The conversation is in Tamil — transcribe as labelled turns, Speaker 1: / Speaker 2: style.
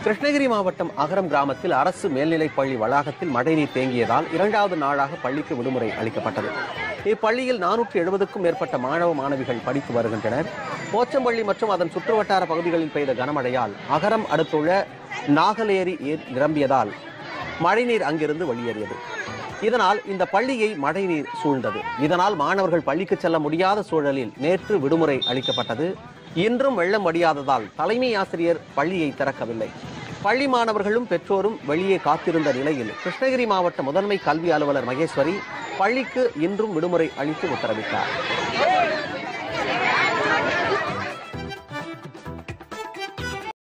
Speaker 1: கிருஷ்ணகிரி மாவட்டம் அகரம் கிராமத்தில் அரசு மேல்நிலைப் பள்ளி வளாகத்தில் மழைநீர் தேங்கியதால் 2வது நாளாக பள்ளிக்கு விடுமுறை அளிக்கப்பட்டது. இப்பள்ளியில் 470க்கும் மேற்பட்ட மாணவ மாணவிகள் படித்து வருகின்றனர். போச்சம்பள்ளி மற்றும் அதன் சுற்றுவட்டார பகுதிகளில் பெய்த கனமழையால் அகரம் அடுத்துள்ள நாகலேரி நிரம்பியதால் மழைநீர் அங்கிருந்து வெளியேறியது. இதனால் இந்த பள்ளியை மழைநீர் சூழ்ந்தது. இதனால் மாணவர்கள் பள்ளிக்கு செல்ல முடியாத சூழலில் நேற்று விடுமுறை அளிக்கப்பட்டது. இன்றும் வெள்ளம் வடியாததால் தலைமை ஆசிரியர் பள்ளியை திறக்கவில்லை. பள்ளி மாணவர்களும் பெற்றோரும் வெளியே காத்திருந்த நிலையில் கிருஷ்ணகிரி மாவட்ட முதன்மை கல்வி அலுவலர் மகேஸ்வரி பள்ளிக்கு இன்றும் விடுமுறை அளித்து உத்தரவிட்டார்.